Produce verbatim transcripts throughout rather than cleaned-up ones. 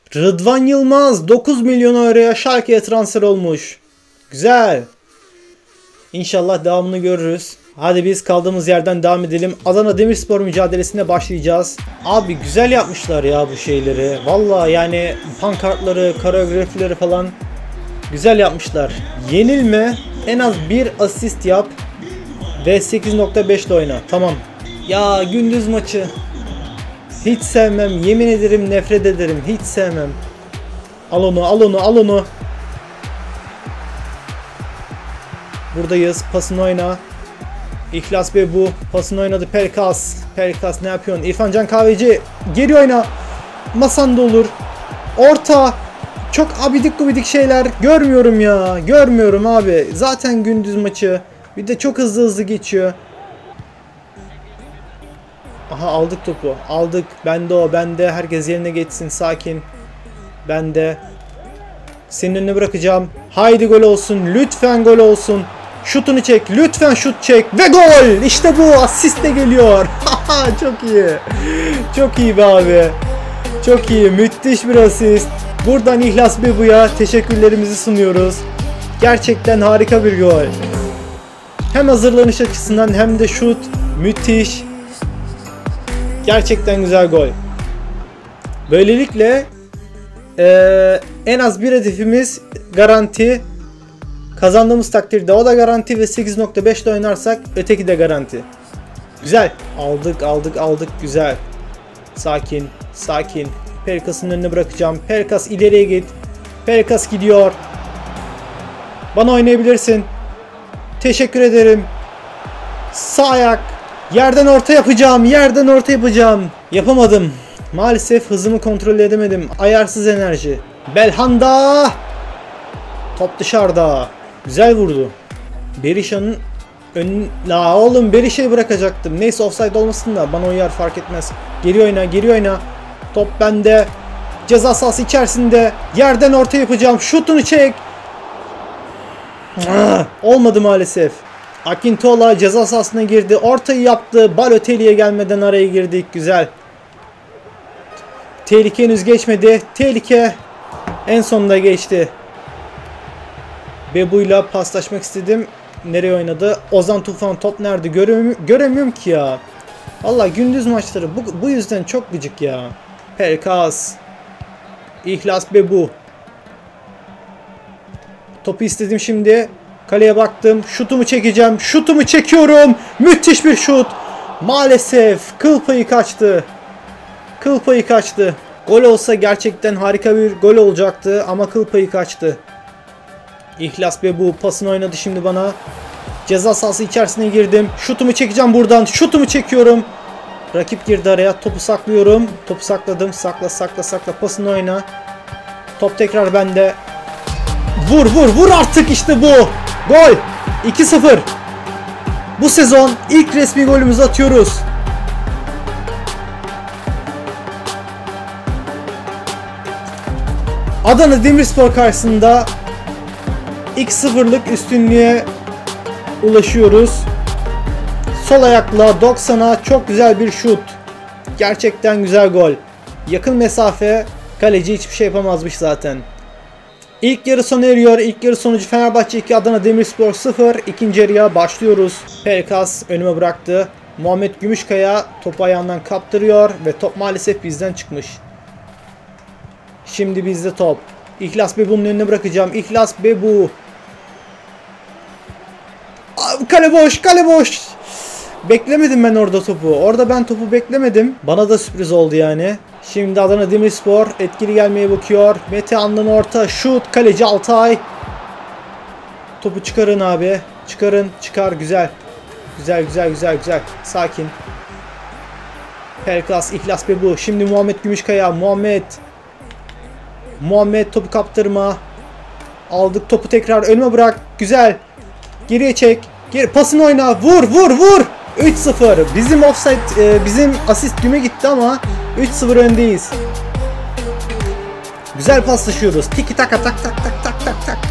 Rıdvan Yılmaz dokuz milyon euroya Schalke'ye transfer olmuş. Güzel. İnşallah devamını görürüz. Hadi biz kaldığımız yerden devam edelim. Adana Demirspor mücadelesine başlayacağız. Abi güzel yapmışlar ya bu şeyleri. Vallahi yani pankartları, koreografileri falan güzel yapmışlar. Yenilme, en az bir asist yap ve sekiz nokta beş ile oyna. Tamam. Ya gündüz maçı. Hiç sevmem. Yemin ederim nefret ederim. Hiç sevmem. Al onu, al onu, al onu. Buradayız. Pasını oyna. İhlas Bey bu. Pasını oynadı Pelkas. Pelkas ne yapıyorsun? İrfan Can Kahveci. Geri oyna. Masanda olur. Orta. Çok abidik gubidik şeyler. Görmüyorum ya. Görmüyorum abi. Zaten gündüz maçı. Bir de çok hızlı hızlı geçiyor. Aha aldık topu. Aldık. Bende o. Bende. Herkes yerine geçsin. Sakin. Bende. Senin önüne bırakacağım. Haydi gol olsun. Lütfen gol olsun. Şutunu çek. Lütfen şut çek. Ve gol. İşte bu. Asist de geliyor. Çok iyi. Çok iyi be abi. Çok iyi. Müthiş bir asist. Buradan İhlas Bebu'ya teşekkürlerimizi sunuyoruz. Gerçekten harika bir gol. Hem hazırlanış açısından hem de şut. Müthiş. Gerçekten güzel gol. Böylelikle ee, en az bir hedefimiz garanti. Kazandığımız takdirde o da garanti ve sekiz nokta beş ile oynarsak öteki de garanti. Güzel. Aldık aldık aldık. Güzel. Sakin. Sakin. Pelkas'ın önüne bırakacağım. Pelkas ileriye git. Pelkas gidiyor. Bana oynayabilirsin. Teşekkür ederim. Sağ ayak. Yerden orta yapacağım. Yerden orta yapacağım. Yapamadım. Maalesef hızımı kontrol edemedim. Ayarsız enerji. Belhanda. Top dışarıda. Güzel vurdu. Berisha'nın ön... La oğlum Berisha'yı bırakacaktım. Neyse offside olmasın da bana uyar fark etmez. Geri oyna geri oyna. Top bende. Ceza sahası içerisinde. Yerden orta yapacağım. Şutunu çek. Ah, olmadı maalesef. Akintola ceza sahasına girdi. Ortayı yaptı. Balotelli'ye gelmeden araya girdik. Güzel. Tehlike henüz geçmedi. Tehlike en sonunda geçti. Bebu'yla paslaşmak istedim. Nereye oynadı? Ozan Tufan top nerede? Göremiyorum, göremiyorum ki ya. Vallahi gündüz maçları bu, bu yüzden çok gıcık ya. Pelkas. İhlas Bebu. Topu istedim şimdi. Kaleye baktım. Şutumu çekeceğim. Şutumu çekiyorum. Müthiş bir şut. Maalesef kıl payı kaçtı. Kıl payı kaçtı. Gol olsa gerçekten harika bir gol olacaktı ama kıl payı kaçtı. İhlas Bebu pasını oynadı şimdi bana. Ceza sahası içerisine girdim. Şutumu çekeceğim buradan. Şutumu çekiyorum. Rakip girdi araya. Topu saklıyorum. Topu sakladım. Sakla sakla sakla. Pasını oyna. Top tekrar bende. Vur vur vur artık işte bu. Gol. iki sıfır. Bu sezon ilk resmi golümüzü atıyoruz. Adana Demirspor karşısında iki sıfırlık üstünlüğe ulaşıyoruz. Sol ayakla doksana çok güzel bir şut. Gerçekten güzel gol. Yakın mesafe, kaleci hiçbir şey yapamazmış zaten. İlk yarı sona eriyor. İlk yarı sonucu Fenerbahçe iki, Adana Demirspor sıfır. İkinci yarıya başlıyoruz. Pelkas önüme bıraktı. Muhammed Gümüşkaya topu ayağından kaptırıyor ve top maalesef bizden çıkmış. Şimdi bizde top. İhlas Bebu'nun önüne bırakacağım. İhlas Bebu. Kale boş, kale boş. Beklemedim ben orada topu. Orada ben topu beklemedim. Bana da sürpriz oldu yani. Şimdi Adana Demirspor etkili gelmeye bakıyor. Mete Anlı'nın orta şut. Kaleci Altay. Topu çıkarın abi. Çıkarın. Çıkar. Güzel. Güzel güzel güzel güzel. Sakin. Pelkas. İhlas Bebu. Şimdi Muhammed Gümüşkaya. Muhammed. Muhammed topu kaptırma. Aldık topu tekrar önüme bırak. Güzel. Geriye çek. Geri pasını oyna. Vur vur vur. üç sıfır. Bizim offside e, bizim asist güme gitti ama üç sıfır öndeyiz. Güzel paslaşıyoruz. Tiki taka tak tak tak tak tak tak.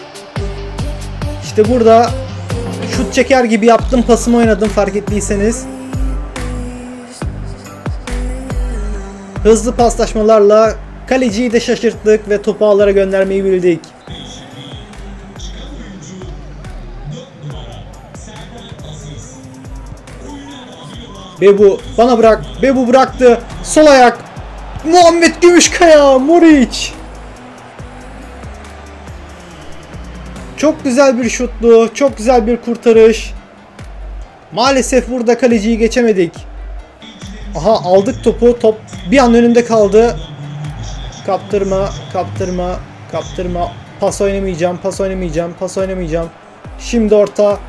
İşte burada şut çeker gibi yaptım. Pasımı oynadım fark ettiyseniz. Hızlı paslaşmalarla Kaleciyi de şaşırttık ve topu ağlara göndermeyi bildik. Bebu bana bırak. Bebu bıraktı. Sol ayak. Muhammed Gümüşkaya. Muriç. Çok güzel bir şutlu. Çok güzel bir kurtarış. Maalesef burada kaleciyi geçemedik. Aha aldık topu. Top bir an önünde kaldı. Kaptırma. Kaptırma. Kaptırma. Pas oynamayacağım. Pas oynamayacağım. Pas oynamayacağım. Şimdi orta.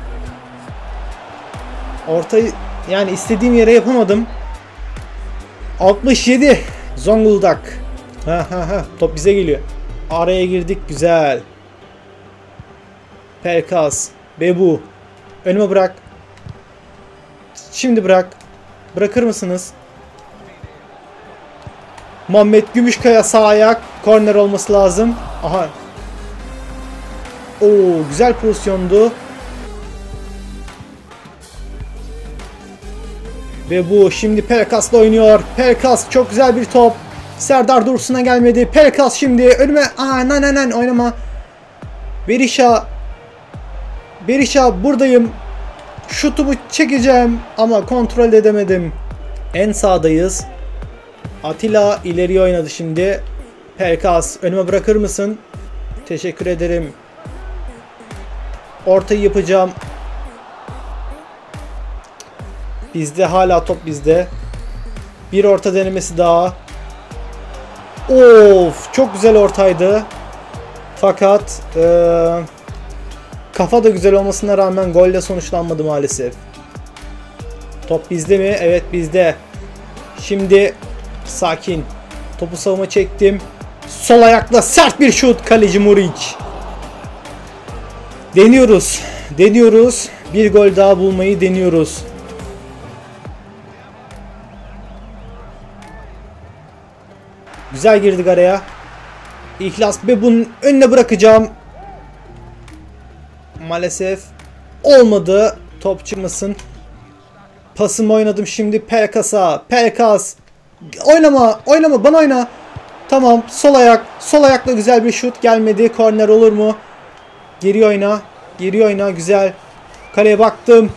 Ortayı yani istediğim yere yapamadım. altmış yedi. Zonguldak. Ha ha ha. Top bize geliyor. Araya girdik. Güzel. Pelkas. Bebu. Önüme bırak. Şimdi bırak. Bırakır mısınız? Muhammed Gümüşkaya sağ ayak. Korner olması lazım. Aha. Oo, güzel pozisyondu. Ve bu şimdi Pelkas'la oynuyor. Pelkas çok güzel bir top. Serdar Dursun'a gelmedi. Pelkas şimdi önüme. Aa nan nan nan oynama. Berisha. Berisha buradayım. Şutumu çekeceğim ama kontrol edemedim. En sağdayız. Atilla ileriye oynadı şimdi. Pelkas önüme bırakır mısın? Teşekkür ederim. Ortayı yapacağım. Bizde hala top bizde. Bir orta denemesi daha. Of çok güzel ortaydı. Fakat ee, kafa da güzel olmasına rağmen golle sonuçlanmadı maalesef. Top bizde mi? Evet bizde. Şimdi sakin. Topu savunma çektim. Sol ayakla sert bir şut. Kaleci Muriç. Deniyoruz. Deniyoruz. Bir gol daha bulmayı deniyoruz. Güzel girdik araya. İhlas Bebu'nun önüne bırakacağım. Maalesef olmadı. Top çıkmasın. Pasımı oynadım şimdi Pelkas'a. Pelkas. Oynama. Oynama. Bana oyna. Tamam. Sol ayak. Sol ayakla güzel bir şut gelmedi. Korner olur mu? Geri oyna. Geri oyna. Güzel. Kaleye baktım.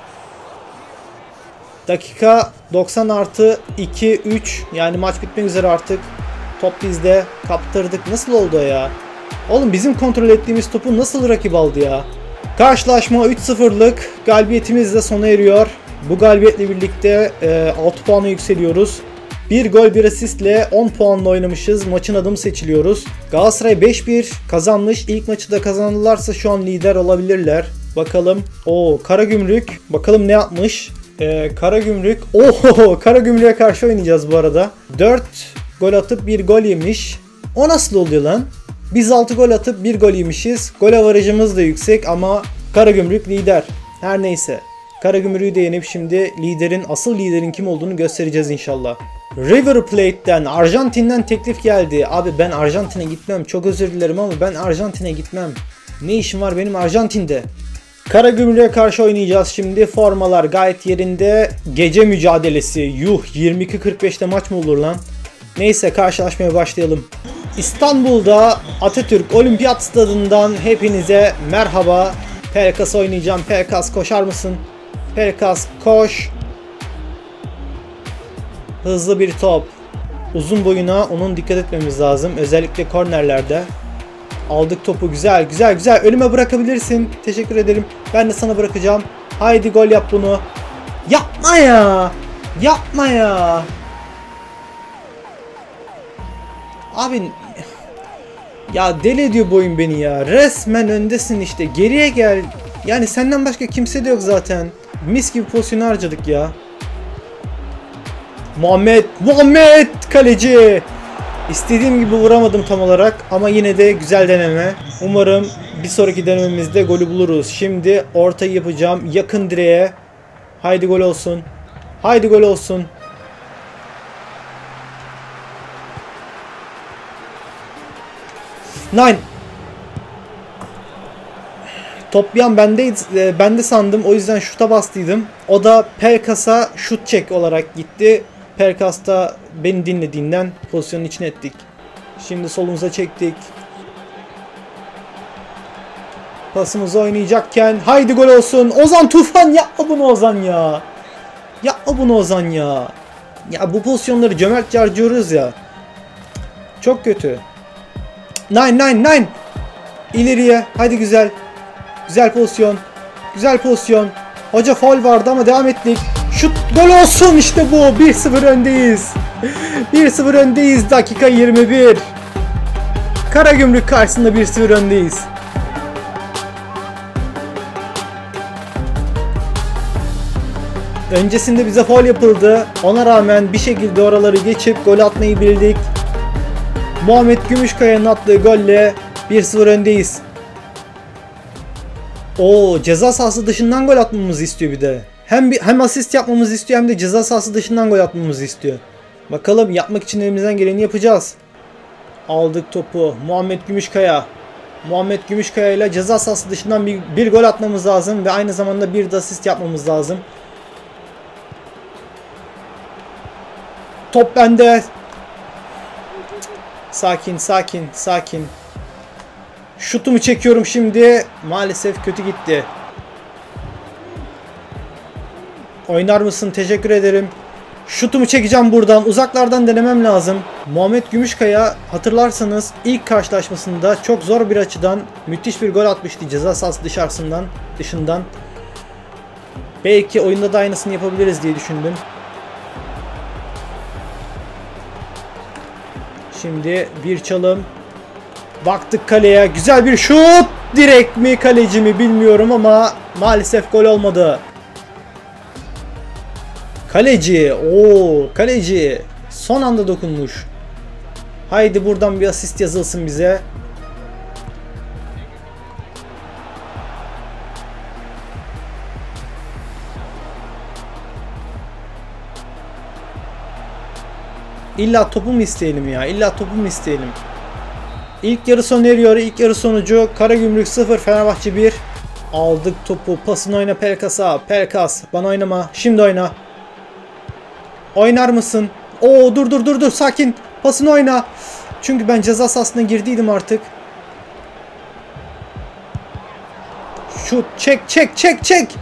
Dakika doksan artı iki üç. Yani maç bitmek üzere artık. Top bizde. Kaptırdık. Nasıl oldu ya? Oğlum bizim kontrol ettiğimiz topu nasıl rakip aldı ya? Karşılaşma üç sıfırlık galibiyetimizle sona eriyor. Bu galibiyetle birlikte e, altı puana yükseliyoruz. bir gol bir asistle on puanla oynamışız. Maçın adımı seçiliyoruz. Galatasaray beş bir kazanmış. İlk maçı da kazanırlarsa şu an lider olabilirler. Bakalım. Oo Karagümrük. Bakalım ne yapmış. Ee, Karagümrük. Oo Karagümrük'e karşı oynayacağız bu arada. dört gol atıp bir gol yemiş. O nasıl oluyor lan? Biz altı gol atıp bir gol yemişiz. Gol avarajımız da yüksek ama Karagümrük lider. Her neyse. Karagümrük'ü de yenip şimdi liderin, asıl liderin kim olduğunu göstereceğiz inşallah. River Plate'den, Arjantin'den teklif geldi. Abi ben Arjantin'e gitmem. Çok özür dilerim ama ben Arjantin'e gitmem. Ne işim var benim Arjantin'de? Karagümrük'e karşı oynayacağız şimdi. Formalar gayet yerinde. Gece mücadelesi. Yuh yirmi iki kırk beşte maç mı olur lan? Neyse karşılaşmaya başlayalım. İstanbul'da Atatürk Olimpiyat Stadı'ndan hepinize merhaba. Pelkas oynayacağım. Pelkas koşar mısın? Pelkas koş. Hızlı bir top. Uzun boyuna onun dikkat etmemiz lazım. Özellikle kornerlerde. Aldık topu. Güzel güzel güzel. Önüme bırakabilirsin. Teşekkür ederim. Ben de sana bırakacağım. Haydi gol yap bunu. Yapma ya. Yapma ya. Abi ya deli ediyor bu oyun beni ya. Resmen öndesin işte. Geriye gel. Yani senden başka kimse de yok zaten. Mis gibi pozisyonu harcadık ya. Muhammed. Muhammed kaleci. İstediğim gibi vuramadım tam olarak ama yine de güzel deneme. Umarım bir sonraki denememizde golü buluruz. Şimdi ortayı yapacağım. Yakın direğe. Haydi gol olsun. Haydi gol olsun. Nine. Top bir an bendeydi, e, bende sandım. O yüzden şuta bastıydım. O da Pelkas'a şut çek olarak gitti. Pelkas da beni dinlediğinden pozisyonun içine ettik. Şimdi solumuza çektik. Pasımızı oynayacakken haydi gol olsun. Ozan Tufan, yapma bunu Ozan ya. Yapma bunu Ozan ya. Ya bu pozisyonları cömertçe harcıyoruz ya. Çok kötü. Nine nine nine. İleriye. Hadi güzel. Güzel pozisyon. Güzel pozisyon. Hoca faul vardı ama devam ettik. Şut, gol olsun, işte bu. bir sıfır öndeyiz. bir sıfır öndeyiz. Dakika yirmi bir. Karagümrük karşısında bir sıfır öndeyiz. Öncesinde bize faul yapıldı. Ona rağmen bir şekilde oraları geçip gol atmayı bildik. Muhammed Gümüşkaya'nın attığı golle bir sıfır öndeyiz. Oo, ceza sahası dışından gol atmamızı istiyor bir de. Hem bir, hem asist yapmamızı istiyor hem de ceza sahası dışından gol atmamızı istiyor. Bakalım, yapmak için elimizden geleni yapacağız. Aldık topu. Muhammed Gümüşkaya. Muhammed Gümüşkaya ile ceza sahası dışından bir, bir gol atmamız lazım ve aynı zamanda bir de asist yapmamız lazım. Top bende. Sakin, sakin, sakin. Şutumu çekiyorum şimdi. Maalesef kötü gitti. Oynar mısın? Teşekkür ederim. Şutumu çekeceğim buradan. Uzaklardan denemem lazım. Muhammed Gümüşkaya, hatırlarsanız ilk karşılaşmasında çok zor bir açıdan müthiş bir gol atmıştı ceza sahası dışarısından, dışından. Belki oyunda da aynısını yapabiliriz diye düşündüm. Şimdi bir çalım. Baktık kaleye. Güzel bir şut. Direkt mi, kaleci mi bilmiyorum ama maalesef gol olmadı. Kaleci. Oo, kaleci. Son anda dokunmuş. Haydi buradan bir asist yazılsın bize. İlla topu mu isteyelim ya? İlla topu mu isteyelim? İlk yarı sona eriyor. İlk yarı sonucu Karagümrük sıfır, Fenerbahçe bir. Aldık topu. Pasını oyna Pelkas'a. Pelkas, bana oynama. Şimdi oyna. Oynar mısın? Oo, dur dur dur dur. Sakin. Pasını oyna. Çünkü ben ceza sahasına girdiydim artık. Şut. Çek çek çek çek.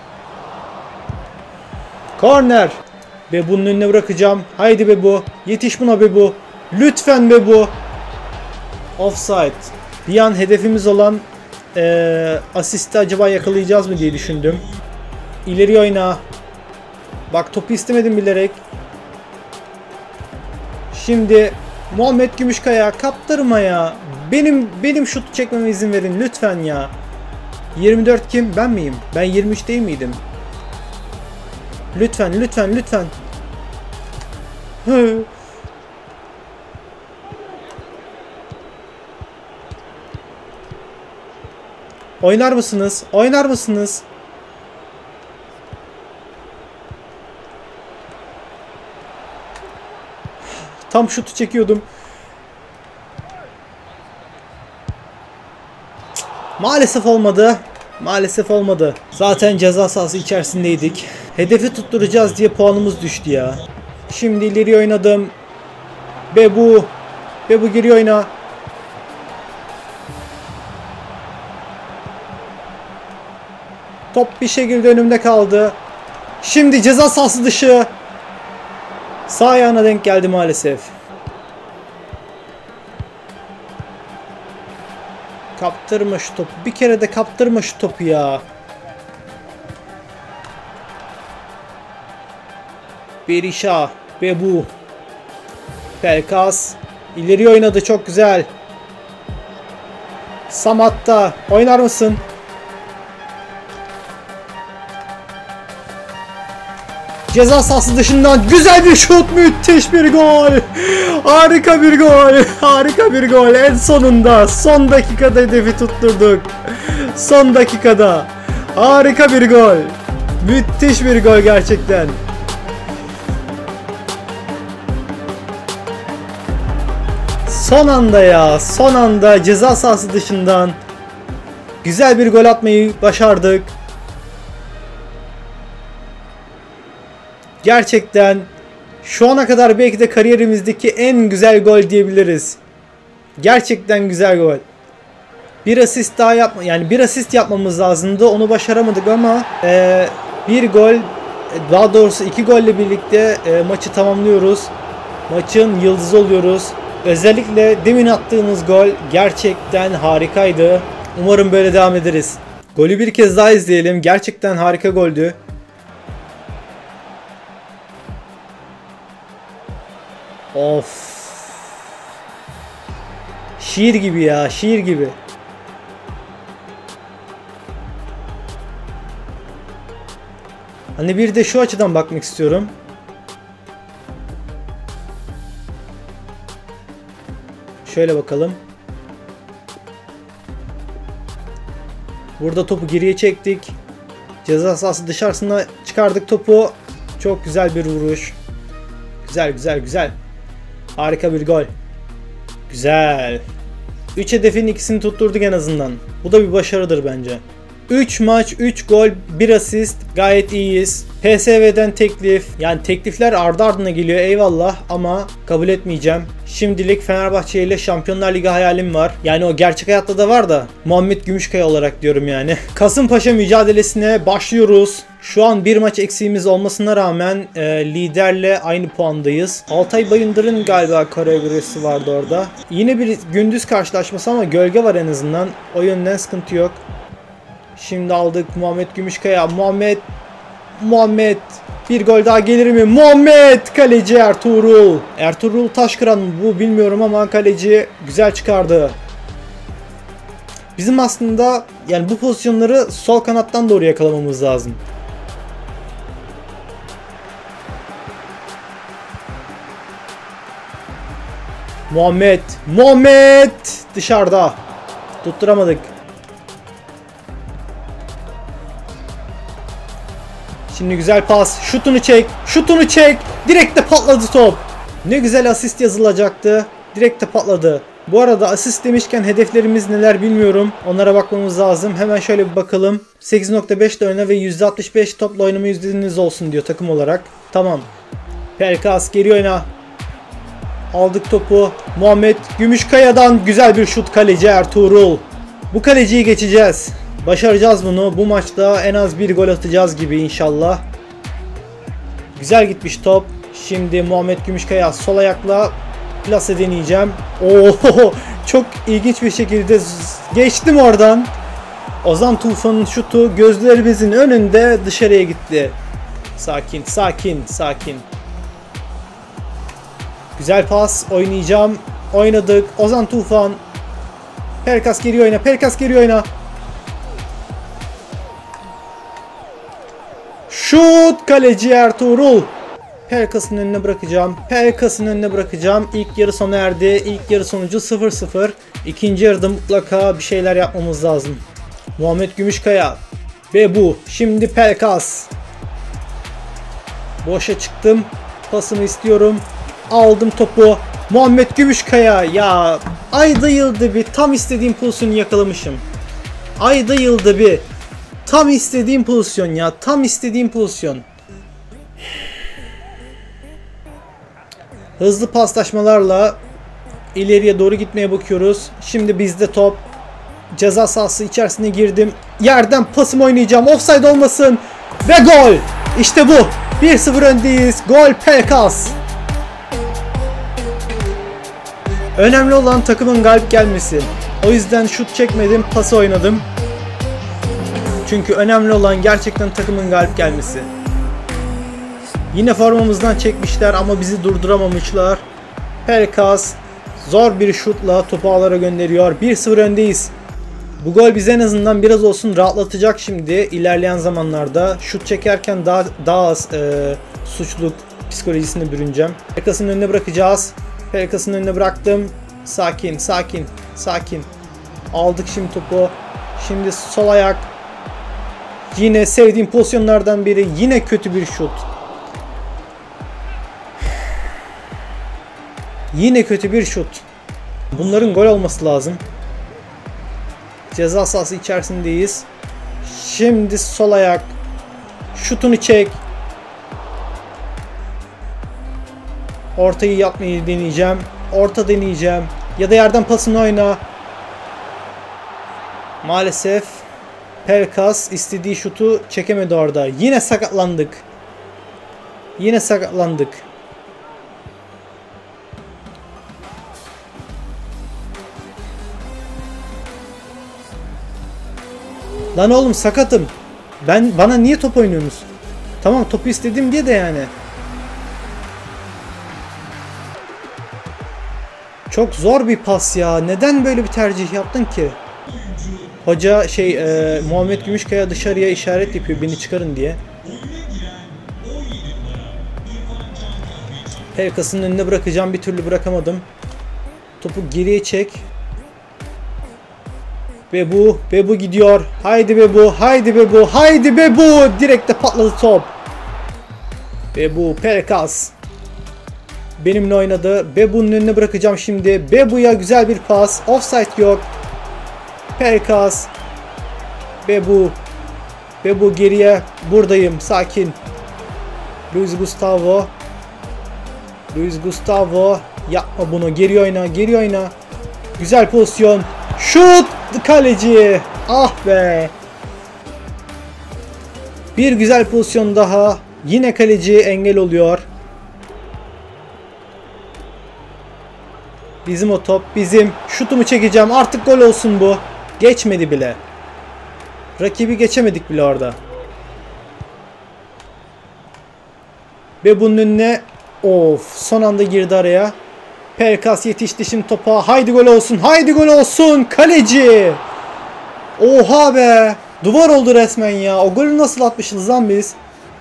Korner. Bebu'nun önüne bırakacağım. Haydi Bebu. Yetiş buna Bebu. Lütfen Bebu. Offside. Bir an hedefimiz olan ee, asisti acaba yakalayacağız mı diye düşündüm. İleri oyna. Bak, topu istemedim bilerek. Şimdi Muhammed Gümüşkaya, kaptırma ya. Benim benim şut çekmeme izin verin lütfen ya. yirmi dört kim? Ben miyim? Ben yirmi üç değil miydim? Lütfen lütfen lütfen. Oynar mısınız? Oynar mısınız? Tam şutu çekiyordum. Maalesef olmadı. Maalesef olmadı. Zaten ceza sahası içerisindeydik. Hedefi tutturacağız diye puanımız düştü ya. Şimdi ileri oynadım. Bebu. Bebu giriyor oyna. Top bir şekilde önümde kaldı. Şimdi ceza sahası dışı. Sağ ayağına denk geldi maalesef. Kaptırma şu topu. Bir kere de kaptırma şu topu ya. Berisha. Bebu. Pelkas. İleri oynadı, çok güzel. Samatta. Oynar mısın? Ceza sahası dışından güzel bir şut, müthiş bir gol. Harika bir gol. Harika bir gol. En sonunda, son dakikada hedefi tutturduk. Son dakikada. Harika bir gol. Müthiş bir gol gerçekten. Son anda ya, son anda ceza sahası dışından güzel bir gol atmayı başardık. Gerçekten şu ana kadar belki de kariyerimizdeki en güzel gol diyebiliriz. Gerçekten güzel gol. Bir asist daha yapma, yani bir asist yapmamız lazımdı. Onu başaramadık ama e, bir gol, daha doğrusu iki golle birlikte e, maçı tamamlıyoruz. Maçın yıldızı oluyoruz. Özellikle demin attığımız gol gerçekten harikaydı. Umarım böyle devam ederiz. Golü bir kez daha izleyelim. Gerçekten harika goldü. Of. Şiir gibi ya, şiir gibi. Hani bir de şu açıdan bakmak istiyorum. Şöyle bakalım. Burada topu geriye çektik. Ceza sahası dışarısına çıkardık topu. Çok güzel bir vuruş. Güzel güzel güzel. Harika bir gol. Güzel. üç hedefin ikisini tutturduk en azından. Bu da bir başarıdır bence. üç maç, üç gol, bir asist. Gayet iyiyiz. P S V'den teklif. Yani teklifler ardı ardına geliyor, eyvallah, ama kabul etmeyeceğim. Şimdilik Fenerbahçe ile Şampiyonlar Ligi hayalim var. Yani o gerçek hayatta da var da. Muhammed Gümüşkaya olarak diyorum yani. Kasımpaşa mücadelesine başlıyoruz. Şu an bir maç eksiğimiz olmasına rağmen e, liderle aynı puandayız. Altay Bayındır'ın galiba koreografisi vardı orada. Yine bir gündüz karşılaşması ama gölge var en azından. O yönden sıkıntı yok. Şimdi aldık Muhammed Gümüşkaya. Muhammed Muhammed bir gol daha gelir mi? Muhammed, kaleci Ertuğrul. Ertuğrul Taşkıran mı bu bilmiyorum ama kaleci güzel çıkardı. Bizim aslında yani bu pozisyonları sol kanattan doğru yakalamamız lazım. Muhammed, Muhammed dışarıda. Tutturamadık. Şimdi güzel pas. Şutunu çek. Şutunu çek. Direkt de patladı top. Ne güzel asist yazılacaktı. Direkt de patladı. Bu arada asist demişken hedeflerimiz neler bilmiyorum. Onlara bakmamız lazım. Hemen şöyle bir bakalım. sekiz nokta beş ile oyna ve yüzde altmış beş topla oynama yüzdeniz olsun diyor takım olarak. Tamam. Pelkas geri oyna. Aldık topu. Muhammed Gümüşkaya'dan güzel bir şut, kaleci Ertuğrul. Bu kaleciyi geçeceğiz. Başaracağız bunu. Bu maçta en az bir gol atacağız gibi inşallah. Güzel gitmiş top. Şimdi Muhammed Gümüşkaya sol ayakla plase deneyeceğim. Oo, çok ilginç bir şekilde geçtim oradan. Ozan Tufan'ın şutu gözlerimizin önünde dışarıya gitti. Sakin, sakin, sakin. Güzel pas oynayacağım. Oynadık. Ozan Tufan. Pelkas geri oyna. Pelkas geri oyna. Şut, kaleci Ertuğrul. Pelkas'ın önüne bırakacağım. Pelkas'ın önüne bırakacağım. İlk yarı sona erdi. İlk yarı sonucu sıfır sıfır. İkinci yarıda mutlaka bir şeyler yapmamız lazım. Muhammed Gümüşkaya. Ve bu. Şimdi Pelkas. Boşa çıktım. Pasımı istiyorum. Aldım topu. Muhammed Gümüşkaya. Ya ayda yılda bir tam istediğim pozisyonu yakalamışım. Ayda yılda bir. Tam istediğim pozisyon ya. Tam istediğim pozisyon. Hızlı paslaşmalarla ileriye doğru gitmeye bakıyoruz. Şimdi bizde top. Ceza sahası içerisine girdim. Yerden pasımı oynayacağım. Offside olmasın. Ve gol. İşte bu. bir sıfır öndeyiz. Gol Pelkas. Önemli olan takımın galip gelmesi. O yüzden şut çekmedim. Pası oynadım. Çünkü önemli olan gerçekten takımın galip gelmesi. Yine formamızdan çekmişler ama bizi durduramamışlar. Pelkas zor bir şutla topu ağlara gönderiyor. bir sıfır öndeyiz. Bu gol bize en azından biraz olsun rahatlatacak şimdi. İlerleyen zamanlarda şut çekerken daha, daha az e, suçluluk psikolojisine bürüneceğim. Pelkas'ın önüne bırakacağız. Pelkas'ın önüne bıraktım. Sakin, sakin, sakin. Aldık şimdi topu. Şimdi sol ayak. Yine sevdiğim pozisyonlardan biri. Yine kötü bir şut. Yine kötü bir şut. Bunların gol olması lazım. Ceza sahası içerisindeyiz. Şimdi sol ayak. Şutunu çek. Ortayı yapmayı deneyeceğim. Orta deneyeceğim. Ya da yerden pasını oyna. Maalesef Pelkas istediği şutu çekemedi orada. Yine sakatlandık. Yine sakatlandık. Lan oğlum sakatım. Ben bana niye top oynuyorsunuz? Tamam topu istedim diye de yani. Çok zor bir pas ya. Neden böyle bir tercih yaptın ki? Hoca şey e, Muhammed Gümüşkaya dışarıya işaret yapıyor beni çıkarın diye. Pelkas'ın önüne bırakacağım, bir türlü bırakamadım. Topu geriye çek. Bebu, Bebu gidiyor. Haydi Bebu, haydi Bebu, haydi Bebu. Direkte patladı top. Bebu, Pelkas. Benimle oynadı. Bebu'nun önüne bırakacağım şimdi. Bebu'ya güzel bir pas. Offside yok. Pelkas. Bebu. Bebu geriye. Buradayım. Sakin. Luis Gustavo. Luis Gustavo. Yapma bunu. Geri oyna. Geri oyna. Güzel pozisyon. Şut. Kaleci. Ah be. Bir güzel pozisyon daha. Yine kaleci engel oluyor. Bizim o top. Bizim. Şutumu çekeceğim. Artık gol olsun bu. Geçmedi bile. Rakibi geçemedik bile orada. Ve bunun önüne of son anda girdi araya. Pelkas yetişti şimdi topa. Haydi gol olsun. Haydi gol olsun. Kaleci. Oha be. Duvar oldu resmen ya. O golü nasıl atmışız lan biz?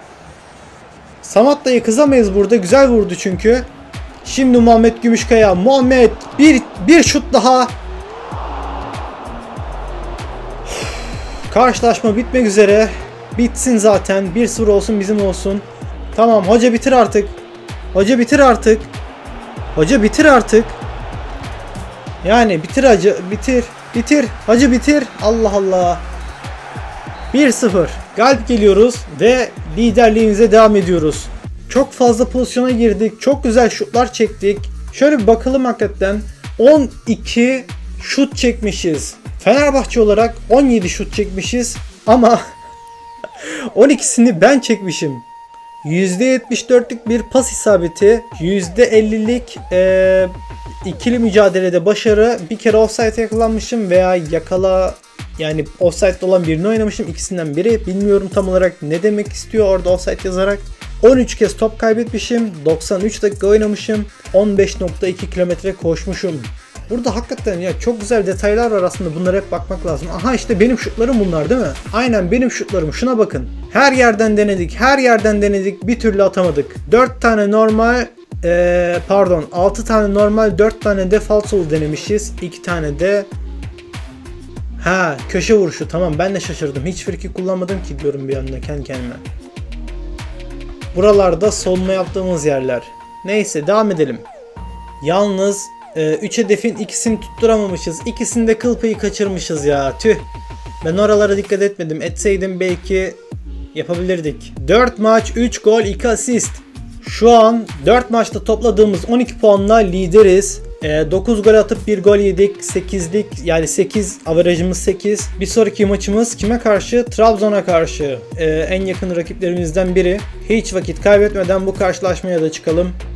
Samat dayı kızamayız burada. Güzel vurdu çünkü. Şimdi Muhammed Gümüşkaya. Muhammed bir bir şut daha. Karşılaşma bitmek üzere. Bitsin zaten. bir sıfır olsun bizim olsun. Tamam hoca bitir artık. Hoca bitir artık. Hoca bitir artık. Yani bitir hacı bitir. Bitir. Hacı bitir. Allah Allah. bir sıfır. Galip geliyoruz ve liderliğimize devam ediyoruz. Çok fazla pozisyona girdik. Çok güzel şutlar çektik. Şöyle bir bakalım hakikaten. on iki şut çekmişiz. Fenerbahçe olarak on yedi şut çekmişiz. Ama on ikisini ben çekmişim. yüzde yetmiş dörtlük bir pas isabeti. yüzde ellilik e, ikili mücadelede başarı. Bir kere offside yakalanmışım veya yakala yani offside olan birini oynamışım. İkisinden biri. Bilmiyorum tam olarak ne demek istiyor orada offside yazarak. on üç kez top kaybetmişim. doksan üç dakika oynamışım. on beş nokta iki kilometre koşmuşum. Burada hakikaten ya çok güzel detaylar var aslında. Bunlara hep bakmak lazım. Aha işte benim şutlarım bunlar değil mi? Aynen benim şutlarım. Şuna bakın. Her yerden denedik. Her yerden denedik. Bir türlü atamadık. dört tane normal ee, pardon altı tane normal, dört tane de falsolu denemişiz. iki tane de ha köşe vuruşu. Tamam ben de şaşırdım. Hiç friki kullanmadım ki diyorum bir anda kendi kendime. Buralarda solma yaptığımız yerler. Neyse devam edelim. Yalnız üç hedefin ikisini tutturamamışız. İkisinde kıl payı kaçırmışız ya. Tüh. Ben oralara dikkat etmedim. Etseydim belki yapabilirdik. dört maç, üç gol, iki asist. Şu an dört maçta topladığımız on iki puanla lideriz. dokuz gol atıp bir gol yedik. sekizlik yani sekiz averajımız sekiz. Bir sonraki maçımız kime karşı? Trabzon'a karşı. En yakın rakiplerimizden biri. Hiç vakit kaybetmeden bu karşılaşmaya da çıkalım.